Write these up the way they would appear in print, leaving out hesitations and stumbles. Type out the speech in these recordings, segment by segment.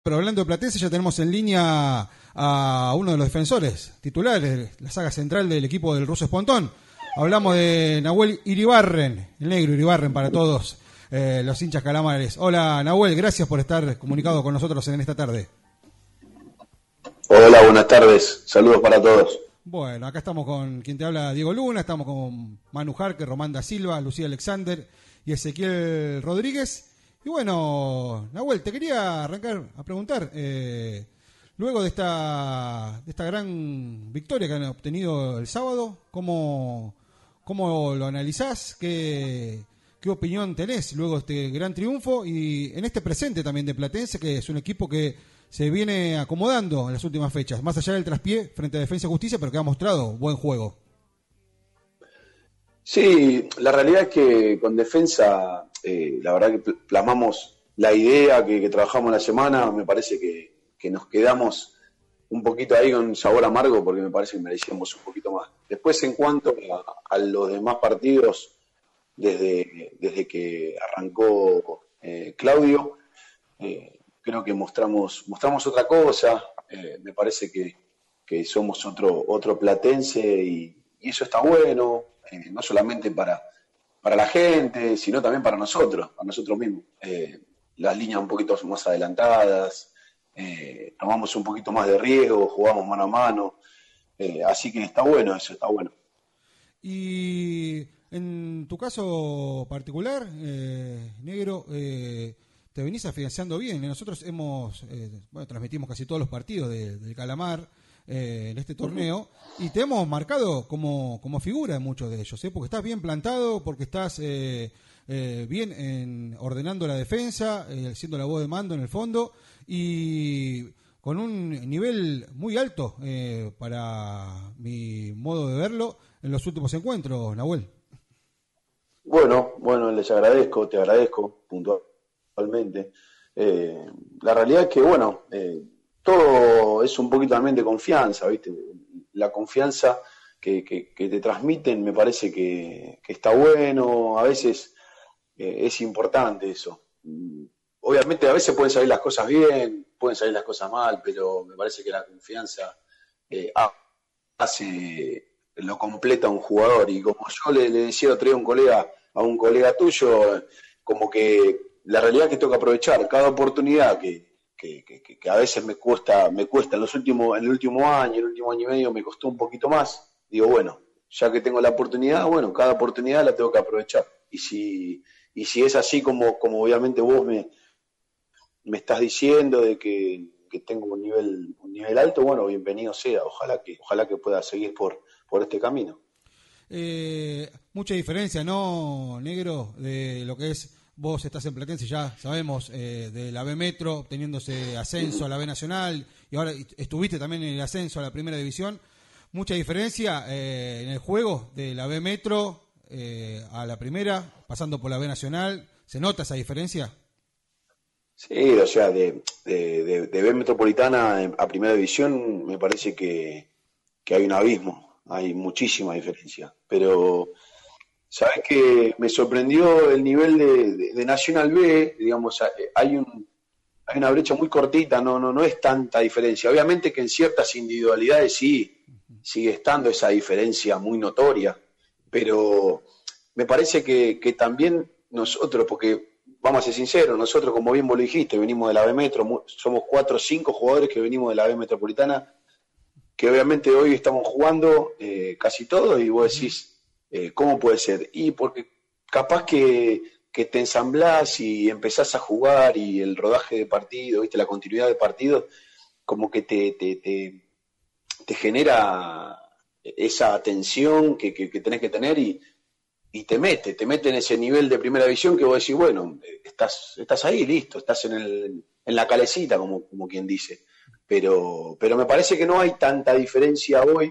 pero hablando de Platense, ya tenemos en línea a uno de los defensores titulares, la saga central del equipo del ruso Espontón. Hablamos de Nahuel Iribarren, el negro Iribarren para todos los hinchas calamares. Hola Nahuel, gracias por estar comunicado con nosotros en esta tarde. Hola, buenas tardes, saludos para todos. Bueno, acá estamos con quien te habla, Diego Luna, estamos con Manu Jarque, Román da Silva, Lucía Alexander y Ezequiel Rodríguez. Y bueno, Nahuel, te quería arrancar a preguntar, luego de esta gran victoria que han obtenido el sábado, ¿cómo lo analizás? ¿Qué opinión tenés luego de este gran triunfo? Y en este presente también de Platense, que es un equipo que se viene acomodando en las últimas fechas, más allá del traspié frente a Defensa y Justicia, pero que ha mostrado buen juego. Sí, la realidad es que con Defensa, la verdad que plasmamos la idea que trabajamos la semana. Me parece que nos quedamos un poquito ahí con sabor amargo porque me parece que merecíamos un poquito más. Después, en cuanto a los demás partidos, desde que arrancó Claudio, creo que mostramos otra cosa. Me parece que somos otro Platense y eso está bueno, no solamente para la gente, sino también para nosotros mismos. Las líneas un poquito más adelantadas, tomamos un poquito más de riesgo, jugamos mano a mano, así que está bueno eso, está bueno. Y en tu caso particular, negro, te venís afianzando bien. Nosotros transmitimos casi todos los partidos del Calamar en este torneo y te hemos marcado como figura en muchos de ellos, porque estás bien plantado, porque estás bien ordenando la defensa, siendo la voz de mando en el fondo y con un nivel muy alto para mi modo de verlo en los últimos encuentros, Nahuel. Bueno, te agradezco puntualmente. La realidad es que, todo es un poquito también de confianza, ¿viste? La confianza que te transmiten me parece que está bueno, a veces es importante eso. Obviamente a veces pueden salir las cosas bien, pueden salir las cosas mal, pero me parece que la confianza lo completa un jugador. Y como yo le decía otro día a un colega tuyo, como que la realidad es que tengo que aprovechar cada oportunidad que a veces me cuesta en el último año y medio me costó un poquito más. Digo, bueno, ya que tengo la oportunidad, cada oportunidad la tengo que aprovechar. Y si es así como obviamente vos me estás diciendo de que tengo un nivel alto, bueno, bienvenido sea. Ojalá que pueda seguir por este camino. Mucha diferencia, ¿no, negro? De lo que es, vos estás en Platense, ya sabemos, de la B Metro, obteniéndose ascenso a la B Nacional, y ahora estuviste también en el ascenso a la Primera División. Mucha diferencia en el juego de la B Metro a la Primera, pasando por la B Nacional. ¿Se nota esa diferencia? Sí, o sea, de B Metropolitana a Primera División me parece que hay un abismo, hay muchísima diferencia. Pero, ¿sabes qué? Me sorprendió el nivel de Nacional B, digamos, hay una brecha muy cortita, no es tanta diferencia. Obviamente que en ciertas individualidades sí, sigue estando esa diferencia muy notoria, pero me parece que también nosotros, porque vamos a ser sinceros, nosotros, como bien vos lo dijiste, venimos de la B Metro, somos 4 o 5 jugadores que venimos de la B Metropolitana, que obviamente hoy estamos jugando casi todos, y vos decís, ¿cómo puede ser? Y porque capaz que te ensamblás y empezás a jugar, y el rodaje de partido, ¿viste? La continuidad de partido, como que te genera esa tensión que tenés que tener, y te mete en ese nivel de Primera División que vos decís, bueno, estás ahí, listo, estás en la calecita, como quien dice. Pero me parece que no hay tanta diferencia hoy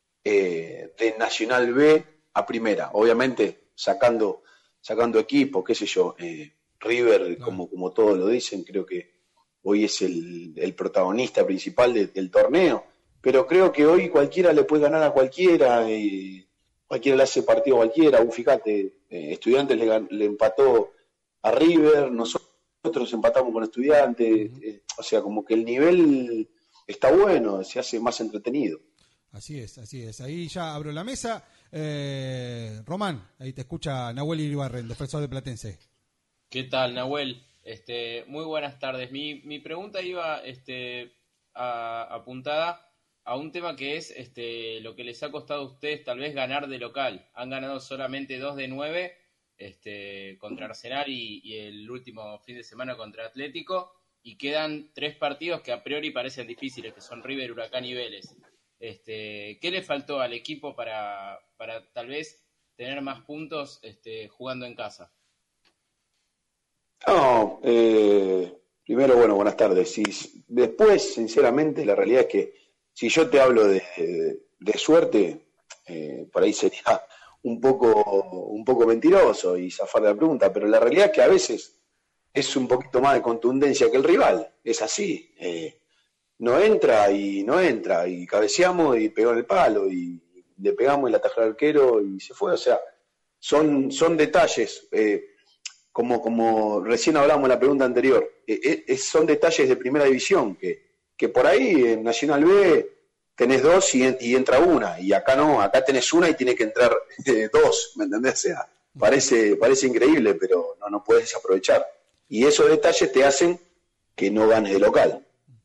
de Nacional B a Primera. Obviamente sacando equipos, qué sé yo, River, como todos lo dicen, creo que hoy es el protagonista principal del torneo. Pero creo que hoy cualquiera le puede ganar a cualquiera, cualquiera le hace partido a cualquiera. Fíjate, Estudiantes le empató a River, nosotros nosotros empatamos con Estudiantes, o sea, como que el nivel está bueno, se hace más entretenido. Así es, así es. Ahí ya abro la mesa. Román, ahí te escucha Nahuel Iribarren, defensor de Platense. ¿Qué tal, Nahuel? Muy buenas tardes. Mi pregunta iba apuntada a un tema que es lo que les ha costado a ustedes tal vez ganar de local. Han ganado solamente 2 de 9 contra Arsenal y el último fin de semana contra Atlético, y quedan 3 partidos que a priori parecen difíciles, que son River, Huracán y Vélez. ¿Qué le faltó al equipo para tal vez tener más puntos jugando en casa? No, primero, bueno, buenas tardes. Después, sinceramente, la realidad es que si yo te hablo de suerte, por ahí sería un poco mentiroso y zafar de la pregunta, pero la realidad es que a veces es un poquito más de contundencia que el rival, es así. No entra y no entra, y cabeceamos y pegó en el palo, y le pegamos y la atajó al arquero y se fue, o sea, son detalles. Como recién hablamos en la pregunta anterior, son detalles de primera división que por ahí en Nacional B tenés dos y entra una, y acá no, acá tenés una y tiene que entrar dos, ¿me entendés? O sea, parece increíble, pero no puedes desaprovechar. Y esos detalles te hacen que no ganes de local.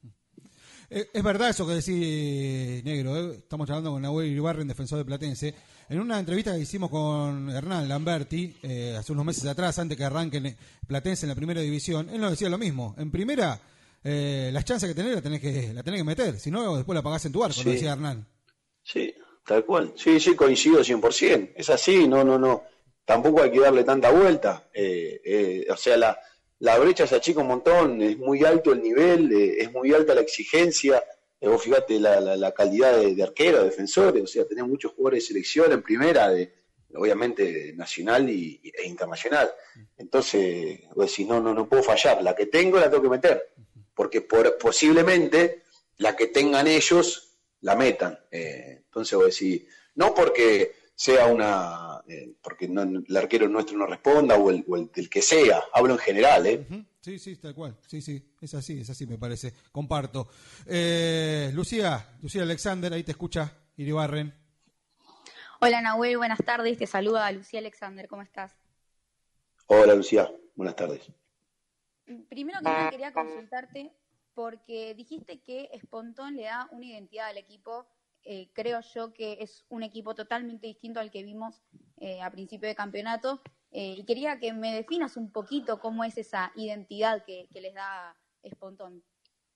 Es verdad eso que decís, Negro. Estamos hablando con Nahuel Iribarren, defensor de Platense. En una entrevista que hicimos con Hernán Lamberti, hace unos meses atrás, antes que arranquen Platense en la primera división, él nos decía lo mismo. En primera, las chances que tenés la tenés que meter, si no, después la pagás en tu arco, Sí, lo decía Hernán. sí, tal cual. Sí, coincido 100%. Es así, no. Tampoco hay que darle tanta vuelta. O sea, la brecha se achica un montón, es muy alto el nivel, es muy alta la exigencia. Vos fíjate la calidad de arquero, de defensores, o sea, tenés muchos jugadores de selección en primera, obviamente nacional e internacional. Entonces, vos decís, no puedo fallar, la que tengo la tengo que meter, porque posiblemente la que tengan ellos la metan. Entonces vos decís, no porque sea porque el arquero nuestro no responda o el del que sea, hablo en general, ¿eh? Sí, tal cual. Sí, es así me parece. Comparto. Lucía Alexander, ahí te escucha Iribarren. Hola Nahuel, buenas tardes, te saluda Lucía Alexander, ¿cómo estás? Hola Lucía, buenas tardes. Primero que nada quería consultarte porque dijiste que Espontón le da una identidad al equipo. Creo yo que es un equipo totalmente distinto al que vimos a principio de campeonato, y quería que me definas un poquito cómo es esa identidad que les da Espontón.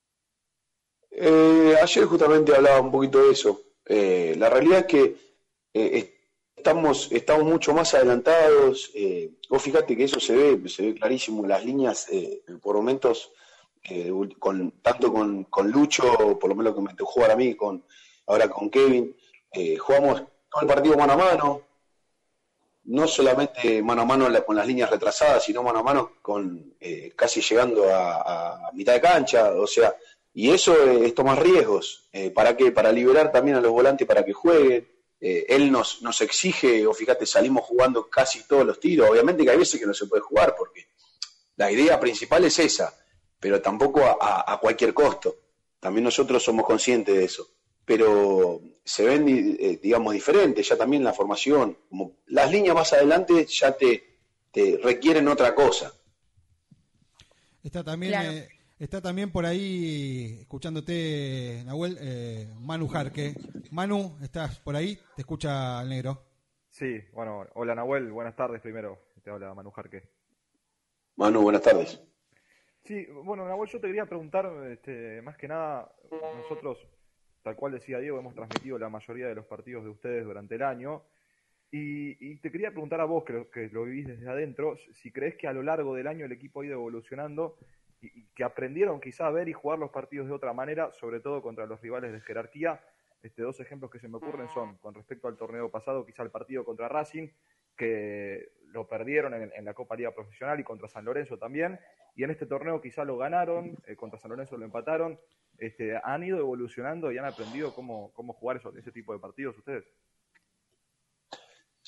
Ayer justamente hablaba un poquito de eso. La realidad es que estamos mucho más adelantados. Vos fíjate que eso se ve clarísimo en las líneas, por momentos, tanto con Lucho, por lo menos que me tocó jugar a mí, ahora con Kevin. Jugamos todo el partido mano a mano, no solamente mano a mano con las líneas retrasadas, sino mano a mano con casi llegando a mitad de cancha, o sea, y eso es tomar riesgos. ¿Para qué? Para liberar también a los volantes para que jueguen. Él nos exige, o fíjate, salimos jugando casi todos los tiros. Obviamente que hay veces que no se puede jugar, porque la idea principal es esa, pero tampoco a cualquier costo. También nosotros somos conscientes de eso. Pero se ven, digamos, diferentes, ya también la formación. Como las líneas más adelante ya te requieren otra cosa. Está también, Claro. está también por ahí, escuchándote, Nahuel, Manu Jarque. Manu, ¿estás por ahí? Te escucha el Negro. Sí, bueno, hola Nahuel, buenas tardes primero, te habla Manu Jarque. Manu, buenas tardes. Sí, bueno Nahuel, yo te quería preguntar, más que nada, nosotros, tal cual decía Diego, hemos transmitido la mayoría de los partidos de ustedes durante el año, y te quería preguntar a vos, que lo vivís desde adentro, si crees que a lo largo del año el equipo ha ido evolucionando y que aprendieron quizá a ver y jugar los partidos de otra manera, sobre todo contra los rivales de jerarquía. Dos ejemplos que se me ocurren son, con respecto al torneo pasado, quizá el partido contra Racing, que lo perdieron en la Copa Liga Profesional, y contra San Lorenzo también, y en este torneo quizá lo ganaron, contra San Lorenzo lo empataron. ¿Han ido evolucionando y han aprendido cómo jugar ese tipo de partidos ustedes?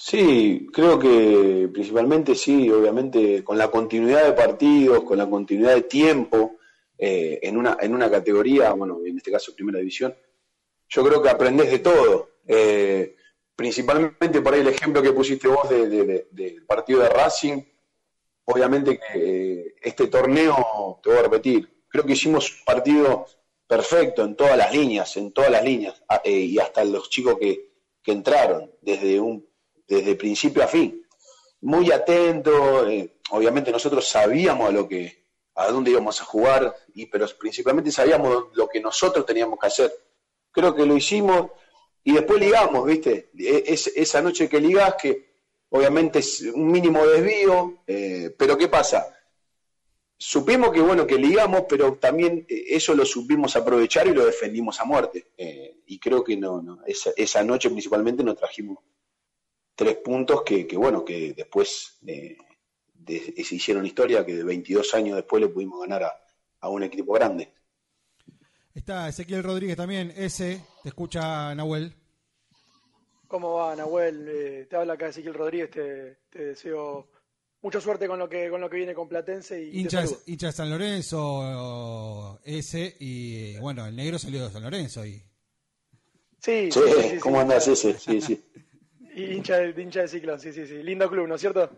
Sí, creo que principalmente sí, obviamente con la continuidad de partidos, con la continuidad de tiempo en una categoría, bueno, en este caso Primera División, yo creo que aprendés de todo. Principalmente por ahí el ejemplo que pusiste vos del partido de Racing, obviamente que este torneo, te voy a repetir, creo que hicimos un partido perfecto en todas las líneas, y hasta los chicos que entraron, desde principio a fin. Muy atento, obviamente nosotros sabíamos a dónde íbamos a jugar, pero principalmente sabíamos lo que nosotros teníamos que hacer. Creo que lo hicimos y después ligamos, ¿viste? Esa noche que ligás, que obviamente es un mínimo desvío, pero ¿qué pasa? Supimos que bueno, que ligamos, pero también eso lo supimos aprovechar y lo defendimos a muerte. Y creo que esa noche principalmente nos trajimos 3 puntos bueno, que después se hicieron historia, que de 22 años después le pudimos ganar a un equipo grande. Está Ezequiel Rodríguez también, te escucha Nahuel. ¿Cómo va, Nahuel? Te habla acá Ezequiel Rodríguez, te deseo mucha suerte con lo que viene con Platense y hincha de San Lorenzo, y bueno, el negro salió de San Lorenzo. Sí, ¿cómo andás ese? Sí. Y hincha de Ciclón, sí. Lindo club, ¿no es cierto?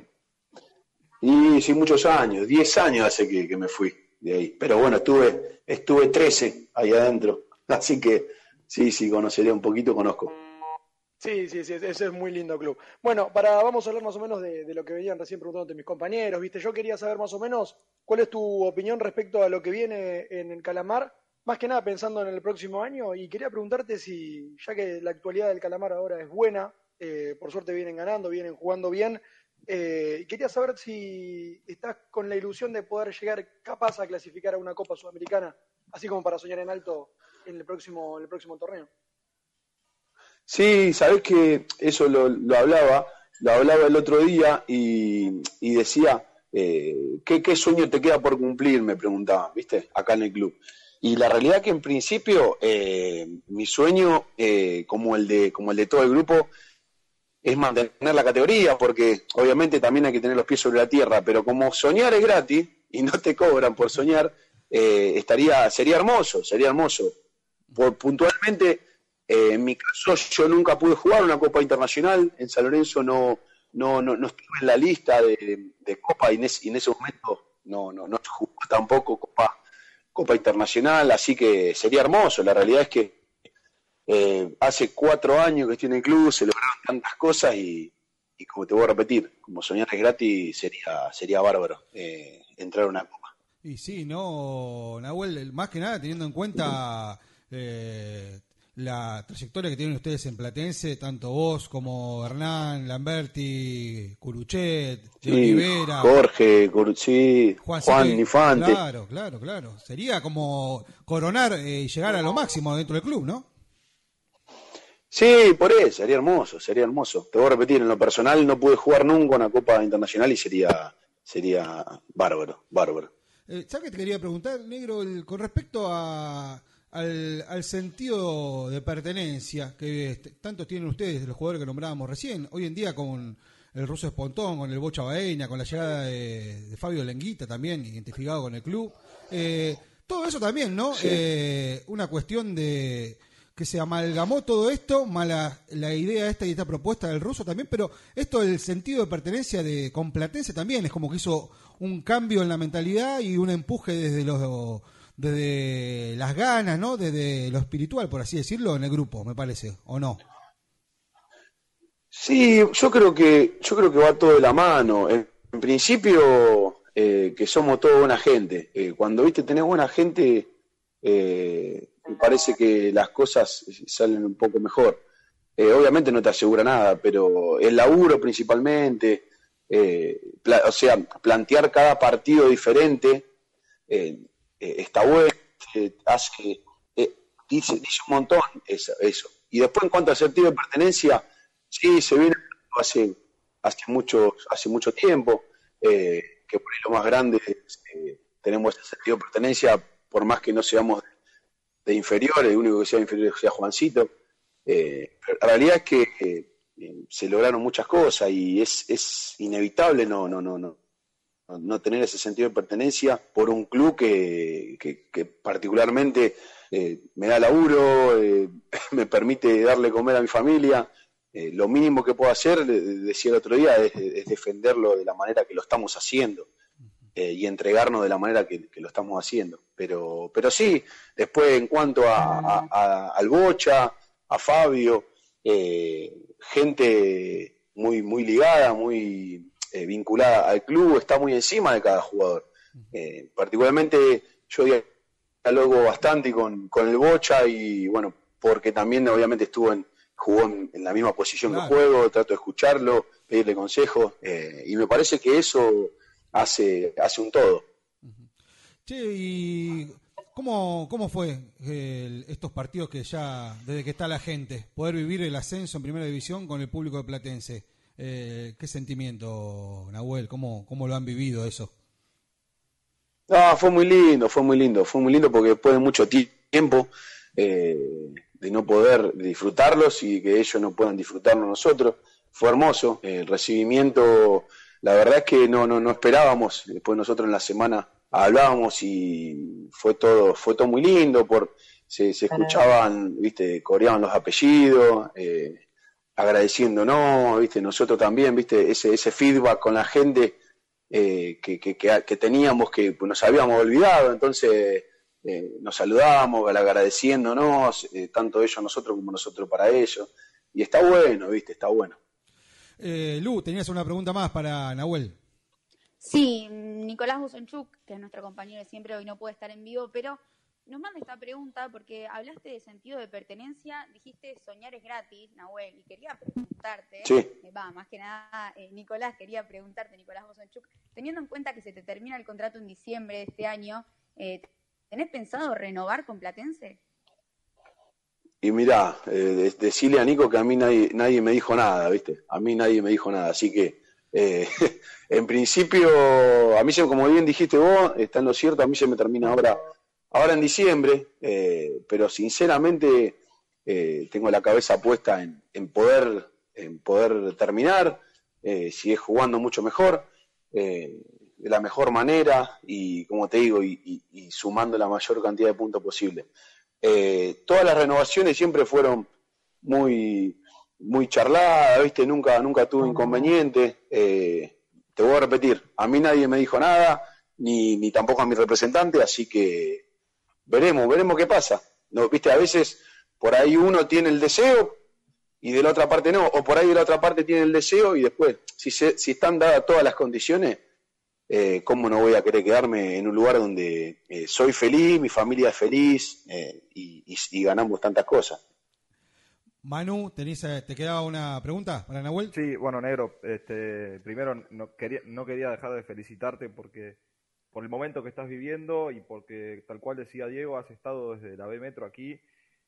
Y sí, muchos años, 10 años hace que me fui de ahí. Pero bueno, estuve 13 ahí adentro. Así que sí, conoceré un poquito, conozco. Sí, ese es muy lindo club. Bueno, vamos a hablar más o menos de lo que venían recién preguntándote mis compañeros, ¿viste? Yo quería saber más o menos cuál es tu opinión respecto a lo que viene en el Calamar, más que nada pensando en el próximo año, y quería preguntarte si, ya que la actualidad del Calamar ahora es buena, por suerte vienen ganando, vienen jugando bien, quería saber si estás con la ilusión de poder llegar capaz a clasificar a una Copa Sudamericana, así como para soñar en alto en el próximo torneo. Sí, sabés que eso lo hablaba el otro día y decía, ¿qué sueño te queda por cumplir? Me preguntaban, ¿viste? Acá en el club. Y la realidad que en principio mi sueño, como el de todo el grupo, es mantener la categoría, porque obviamente también hay que tener los pies sobre la tierra, pero como soñar es gratis y no te cobran por soñar, sería hermoso. Puntualmente, en mi caso, yo nunca pude jugar una Copa Internacional. En San Lorenzo no estuve en la lista de Copa y en ese momento no jugó tampoco Copa Internacional, así que sería hermoso. La realidad es que hace 4 años que estoy en el club, se lograron tantas cosas y como te voy a repetir, como soñar es gratis, sería bárbaro entrar a una Copa. Y sí, no, Nahuel, más que nada teniendo en cuenta la trayectoria que tienen ustedes en Platense, tanto vos como Hernán, Lamberti, Curuchet, sí, Olivera, Jorge, Juan Infante. Claro. Sería como coronar y llegar a lo máximo dentro del club, ¿no? Sí, por eso, sería hermoso. Te voy a repetir, en lo personal no pude jugar nunca una Copa Internacional y sería bárbaro. ¿Sabes qué te quería preguntar, Negro? Con respecto al sentido de pertenencia que tanto tienen ustedes, los jugadores que nombrábamos recién, hoy en día con el ruso Espontón, con el Bocha Baena, con la llegada de Fabio Lenguita también, identificado con el club. Todo eso también, ¿no? Sí. Una cuestión de que se amalgamó todo esto, más la idea y esta propuesta del ruso también, pero esto del sentido de pertenencia con Platense también es como que hizo un cambio en la mentalidad y un empuje desde las ganas, ¿no? Desde lo espiritual, por así decirlo, en el grupo, me parece, ¿o no? Sí, yo creo que va todo de la mano. En principio, que somos toda buena gente. Cuando tenés buena gente, me parece que las cosas salen un poco mejor. Obviamente no te asegura nada, pero el laburo principalmente, plantear cada partido diferente, está bueno, dice un montón eso. Y después en cuanto al sentido de pertenencia, sí, se viene hace mucho tiempo, que por ahí lo más grande tenemos ese sentido de pertenencia, por más que no seamos de inferiores, el único que sea inferior sea Juancito. Pero la realidad es que se lograron muchas cosas y es inevitable no tener ese sentido de pertenencia por un club que particularmente me da laburo, me permite darle comer a mi familia. Lo mínimo que puedo hacer, decía el otro día, es defenderlo de la manera que lo estamos haciendo y entregarnos de la manera que lo estamos haciendo. Pero sí, después en cuanto al Bocha, a Fabio, gente muy ligada, muy vinculada al club, está muy encima de cada jugador. Particularmente yo dialogo bastante con el Bocha y bueno, porque también obviamente jugó en la misma posición que juego, trato de escucharlo, pedirle consejos y me parece que eso hace un todo. Che, ¿y cómo fue estos partidos que ya, desde que está la gente, poder vivir el ascenso en Primera División con el público de Platense? ¿Qué sentimiento, Nahuel? ¿Cómo lo han vivido eso? No, fue muy lindo porque después de mucho tiempo de no poder disfrutarlos y que ellos no puedan disfrutarnos nosotros, fue hermoso. El recibimiento, la verdad es que no esperábamos. Después nosotros en la semana hablábamos y fue todo muy lindo. Se escuchaban, viste, coreaban los apellidos, agradeciéndonos, viste, nosotros también, viste, ese feedback con la gente que teníamos, que nos habíamos olvidado, entonces nos saludábamos, agradeciéndonos, tanto ellos a nosotros como nosotros para ellos, y está bueno, viste, está bueno. Lu, tenías una pregunta más para Nahuel. Sí, Nicolás Bosonchuk, que es nuestro compañero de siempre, hoy no puede estar en vivo, pero nos manda esta pregunta porque hablaste de sentido de pertenencia, dijiste soñar es gratis, Nahuel, y quería preguntarte, sí. Más que nada, Nicolás Bosonchuk, teniendo en cuenta que se te termina el contrato en diciembre de este año, ¿tenés pensado renovar con Platense? Y mirá, decirle a Nico que a mí nadie me dijo nada, ¿viste? A mí nadie me dijo nada, así que en principio, a mí, como bien dijiste vos, está en lo cierto, a mí se me termina ahora en diciembre, pero sinceramente tengo la cabeza puesta en poder terminar, sigue jugando mucho mejor, de la mejor manera y, como te digo, y sumando la mayor cantidad de puntos posible. Todas las renovaciones siempre fueron muy charladas, ¿viste? Nunca tuve inconveniente. Te voy a repetir, a mí nadie me dijo nada, ni tampoco a mi representante, así que veremos qué pasa. No, ¿viste? A veces por ahí uno tiene el deseo y de la otra parte no, o por ahí de la otra parte tiene el deseo y después, si están dadas todas las condiciones, ¿cómo no voy a querer quedarme en un lugar donde soy feliz, mi familia es feliz y ganamos tantas cosas? Manu, ¿te quedaba una pregunta para Nahuel? Sí, bueno, Negro, primero no quería dejar de felicitarte por el momento que estás viviendo y porque, tal cual decía Diego, has estado desde la B Metro aquí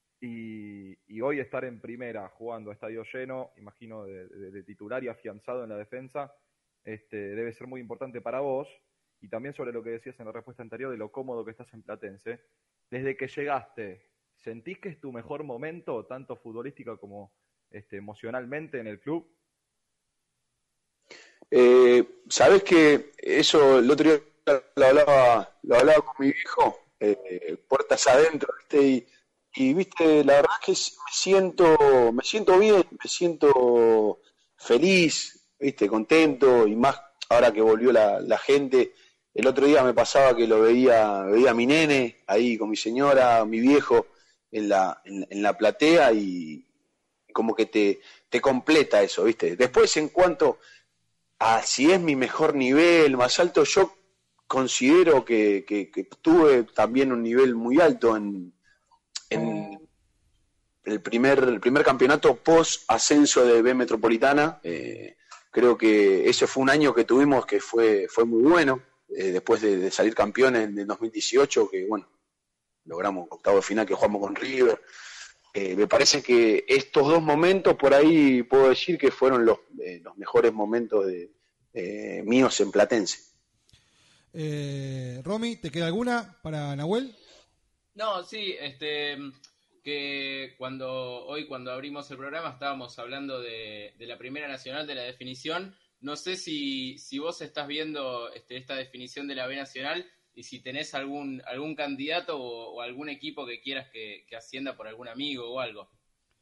y hoy estar en primera jugando a estadio lleno, imagino de titular y afianzado en la defensa, debe ser muy importante para vos. Y también sobre lo que decías en la respuesta anterior de lo cómodo que estás en Platense. Desde que llegaste, ¿sentís que es tu mejor momento, tanto futbolística como emocionalmente en el club? Sabés que eso el otro día lo hablaba con mi viejo, puertas adentro, ¿viste? Y viste, la verdad es que me siento bien, me siento feliz, viste, contento, y más ahora que volvió la gente. El otro día me pasaba que veía a mi nene ahí con mi señora, mi viejo en la platea, y como que te completa eso, viste. Después, en cuanto a si es mi mejor nivel, más alto, yo considero que tuve también un nivel muy alto en el primer campeonato post ascenso de B Metropolitana. Creo que ese fue un año que tuvimos que fue muy bueno, después de salir campeones en el 2018, que bueno, logramos octavo de final que jugamos con River. Me parece que estos dos momentos por ahí puedo decir que fueron los mejores momentos míos en Platense. Romy, ¿te queda alguna para Nahuel? No, sí, que cuando abrimos el programa estábamos hablando de la Primera Nacional, de la definición. No sé si vos estás viendo esta definición de la B Nacional y si tenés algún candidato o algún equipo que quieras que ascienda por algún amigo o algo.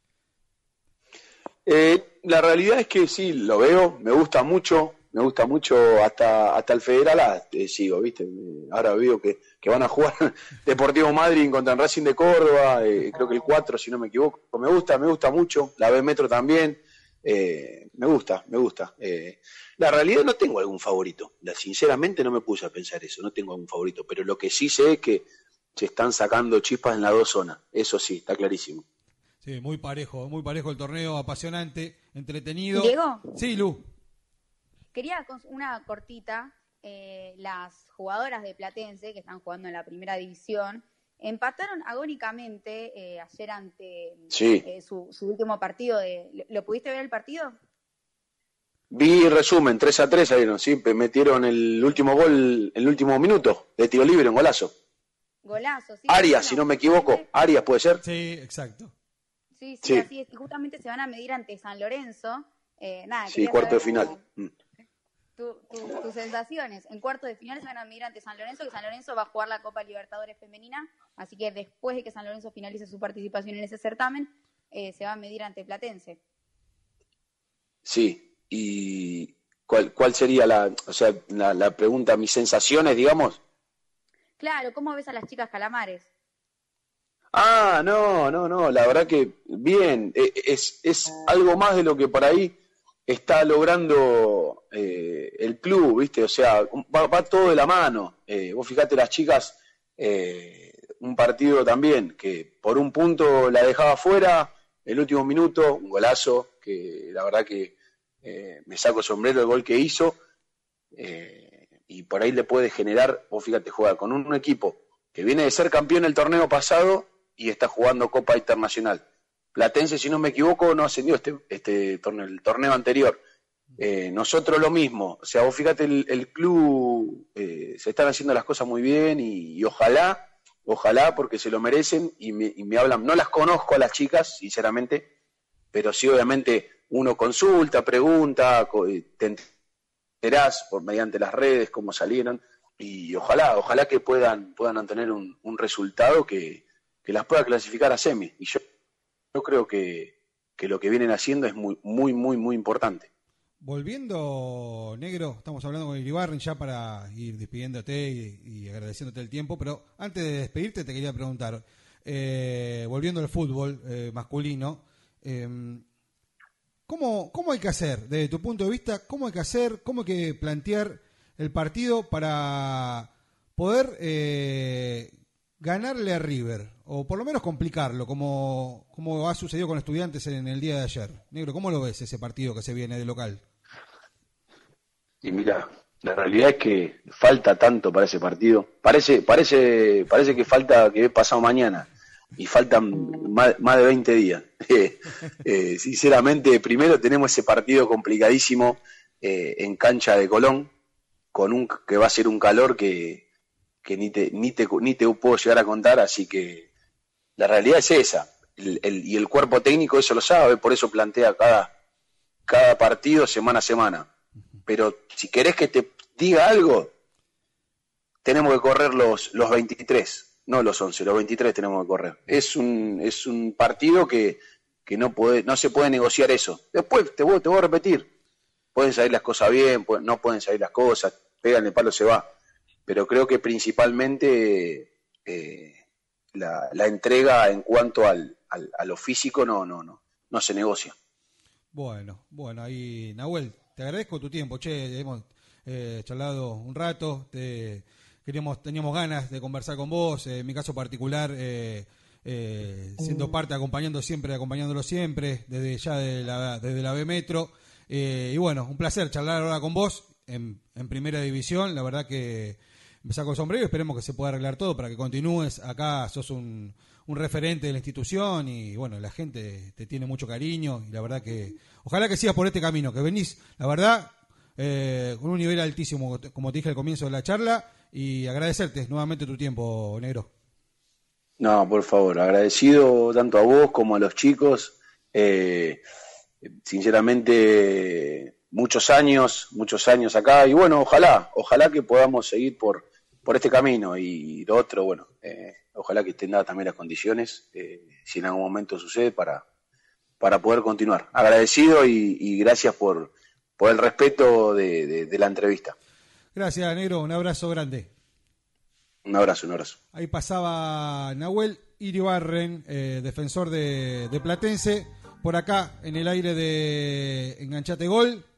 La realidad es que sí, lo veo, me gusta mucho hasta el Federal sigo, ¿viste? Ahora veo que van a jugar Deportivo Madryn contra el Racing de Córdoba, creo que el 4, si no me equivoco. Me gusta mucho, la B Metro también, me gusta. La realidad no tengo algún favorito, sinceramente no me puse a pensar eso, no tengo algún favorito, pero lo que sí sé es que se están sacando chispas en las dos zonas, eso sí, está clarísimo. Sí, muy parejo el torneo, apasionante, entretenido. ¿Diego? Sí, Lu. Quería una cortita. Las jugadoras de Platense, que están jugando en la primera división, empataron agónicamente ayer ante su último partido. ¿Lo pudiste ver el partido? Vi resumen, 3-3 salieron, sí, metieron el último gol en el último minuto, de tiro libre, un golazo. Golazo, sí. Arias, si no me equivoco, Arias puede ser. Sí, exacto. Sí, así es. Y justamente se van a medir ante San Lorenzo. Sí, cuarto de final. Tus sensaciones. En cuarto de final se van a medir ante San Lorenzo, que San Lorenzo va a jugar la Copa Libertadores Femenina, así que después de que San Lorenzo finalice su participación en ese certamen, se va a medir ante Platense. Sí, y ¿cuál sería la pregunta, mis sensaciones, digamos? Claro, ¿cómo ves a las chicas Calamares? No, la verdad que bien, es algo más de lo que por ahí está logrando el club, ¿viste? O sea, va todo de la mano. Vos fijate las chicas, un partido también que por un punto la dejaba fuera, el último minuto, un golazo, que la verdad que me saco sombrero el gol que hizo, y por ahí le puede generar, vos fíjate, jugar con un equipo que viene de ser campeón el torneo pasado y está jugando Copa Internacional. Platense, si no me equivoco, no ascendió este torneo, el torneo anterior. Nosotros lo mismo. O sea, vos fíjate, el club se están haciendo las cosas muy bien y ojalá, porque se lo merecen y me hablan. No las conozco a las chicas, sinceramente, pero sí, obviamente, uno consulta, pregunta, te enterás mediante las redes cómo salieron y ojalá que puedan tener un resultado que las pueda clasificar a semi. Y yo creo que lo que vienen haciendo es muy importante. Volviendo, Negro, estamos hablando con Iribarren ya para ir despidiéndote y agradeciéndote el tiempo, pero antes de despedirte te quería preguntar, volviendo al fútbol masculino, ¿cómo hay que hacer, desde tu punto de vista, cómo hay que plantear el partido para poder ganarle a River, o por lo menos complicarlo, como ha sucedido con Estudiantes en el día de ayer? Negro, ¿cómo lo ves ese partido que se viene de local? Y mira, la realidad es que falta tanto para ese partido. Parece que falta que es pasado mañana, y faltan más de 20 días. Sinceramente, primero tenemos ese partido complicadísimo en cancha de Colón, que va a ser un calor que ni te puedo llegar a contar, así que la realidad es esa, y el cuerpo técnico eso lo sabe, por eso plantea cada partido semana a semana. Pero si querés que te diga algo, tenemos que correr los 23, no los 11, los 23 tenemos que correr. Es un partido que no se puede negociar eso. Después te voy a repetir, pueden salir las cosas bien, no pueden salir las cosas, pegan el palo, se va. Pero creo que principalmente la entrega en cuanto a lo físico no se negocia. Bueno, ahí, Nahuel, te agradezco tu tiempo, hemos charlado un rato, teníamos ganas de conversar con vos, en mi caso particular, siendo parte, acompañándolo siempre, desde la B Metro, y bueno, un placer charlar ahora con vos en Primera División, la verdad que me saco el sombrero y esperemos que se pueda arreglar todo para que continúes acá. Sos un referente de la institución y bueno, la gente te tiene mucho cariño y la verdad que ojalá que sigas por este camino, que venís, la verdad, con un nivel altísimo, como te dije al comienzo de la charla, y agradecerte nuevamente tu tiempo, Negro. No, por favor, agradecido tanto a vos como a los chicos. Sinceramente, muchos años acá y bueno, ojalá que podamos seguir por este camino y lo otro, bueno, ojalá que estén dadas también las condiciones, si en algún momento sucede, para poder continuar. Agradecido y gracias por el respeto de la entrevista. Gracias, negro, un abrazo grande. Un abrazo. Ahí pasaba Nahuel Iribarren, defensor de Platense, por acá en el aire de Enganchate Gol.